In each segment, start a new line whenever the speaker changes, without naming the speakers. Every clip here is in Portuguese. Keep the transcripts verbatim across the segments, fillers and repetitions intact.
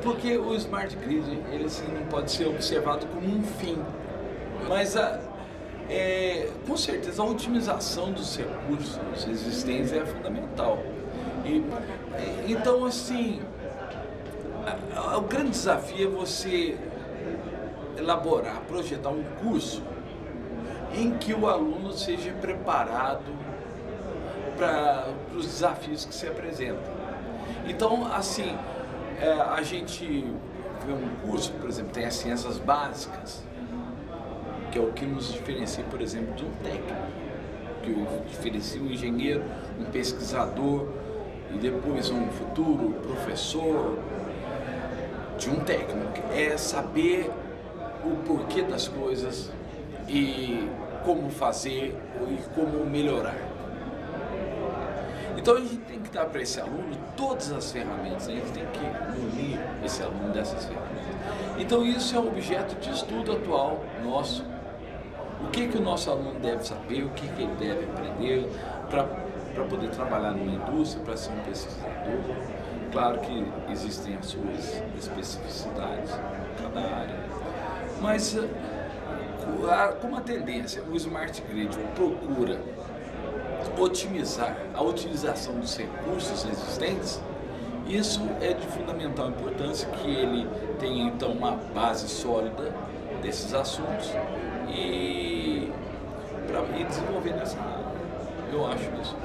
porque o Smart Grid, ele assim, não pode ser observado como um fim, mas a, é, com certeza a otimização dos recursos existentes é fundamental. E, então, assim, a, a, o grande desafio é você elaborar, projetar um curso em que o aluno seja preparado para os desafios que se apresentam. Então, assim, é, a gente vê um curso, por exemplo, tem as ciências básicas, que é o que nos diferencia, por exemplo, de um técnico, que diferencia um engenheiro, um pesquisador e depois um futuro professor de um técnico. É saber o porquê das coisas e como fazer e como melhorar. Então a gente tem que dar para esse aluno todas as ferramentas, a gente tem que munir esse aluno dessas ferramentas. Então isso é um objeto de estudo atual nosso. O que, que o nosso aluno deve saber, o que, que ele deve aprender para poder trabalhar numa indústria, para ser um pesquisador. Claro que existem as suas especificidades em cada área, mas como a tendência, o Smart Grid procura otimizar a utilização dos recursos existentes, isso é de fundamental importância que ele tenha então uma base sólida desses assuntos e para ir desenvolvendo essa área. Eu acho isso.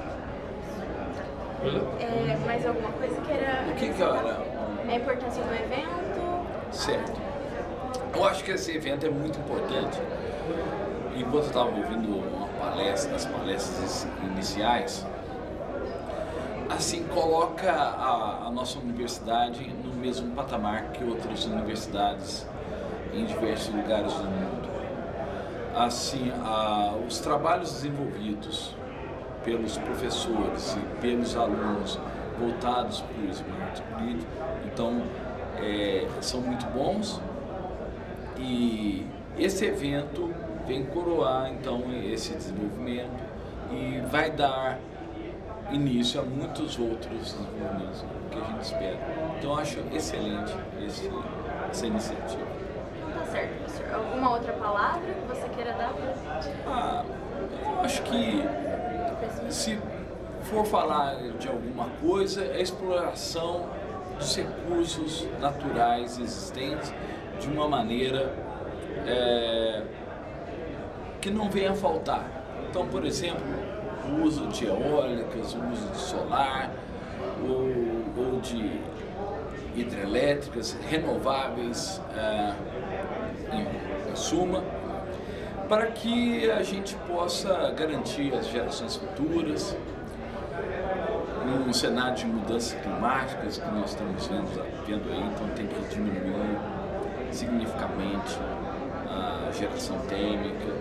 É, mais alguma coisa que era...
O que que era?
A importância do evento?
Certo. Eu acho que esse evento é muito importante. Enquanto eu estava ouvindo uma palestra, as palestras iniciais, assim, coloca a, a nossa universidade no mesmo patamar que outras universidades em diversos lugares do mundo. Assim, a, os trabalhos desenvolvidos pelos professores e pelos alunos voltados para o Smart Grid, então, é, são muito bons e esse evento vem coroar então esse desenvolvimento e vai dar início a muitos outros desenvolvimentos que a gente espera. Então, eu acho excelente esse, essa iniciativa.
Tá certo, professor. Alguma outra palavra que você queira dar para a gente?
Ah, eu acho que se for falar de alguma coisa, é a exploração dos recursos naturais existentes de uma maneira é, que não venha a faltar. Então, por exemplo, o uso de eólicas, o uso de solar ou, ou de hidrelétricas renováveis, é, em, em suma, para que a gente possa garantir as gerações futuras num cenário de mudanças climáticas que nós estamos vendo, vendo aí, então tem que diminuir significativamente a geração térmica,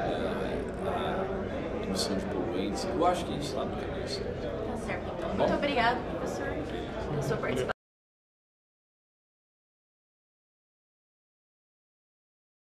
a emissão de poluentes. Eu acho que a gente está no caminho certo.
Tá certo, então. Muito obrigado, professor, pela sua participação.